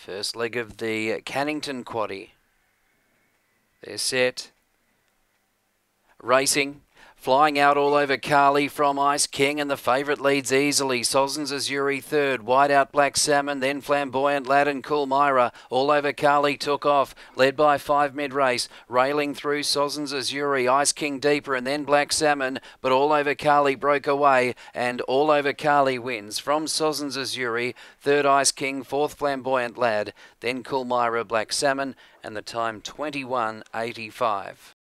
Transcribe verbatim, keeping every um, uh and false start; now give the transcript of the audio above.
First leg of the Cannington quaddie. They're set. Racing. Flying out all over Carly from Ice King, and the favourite leads easily. Sozens Azuri third, wide out Black Salmon, then Flamboyant Lad and Cool Myra. All over Carly took off, led by five mid-race, railing through Sozens Azuri, Ice King deeper, and then Black Salmon, but All Over Carly broke away, and All Over Carly wins. From Sozens Azuri, third Ice King, fourth Flamboyant Lad, then Cool Myra, Black Salmon, and the time twenty-one eighty-five.